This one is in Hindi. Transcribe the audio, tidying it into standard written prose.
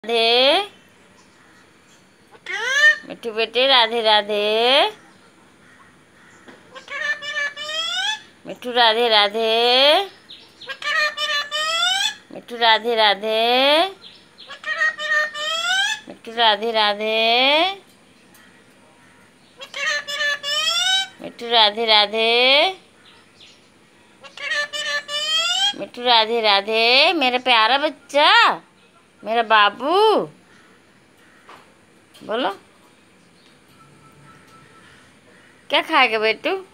राधे। मिट्टू बेटे राधे राधे। मिट्टू राधे राधे। मिट्टू राधे राधे। मिट्टू राधे राधे। मिट्टू राधे राधे। मिट्टू राधे राधे। मेरा प्यारा बच्चा, मेरा बाबू, बोलो क्या खाएगा बेटू।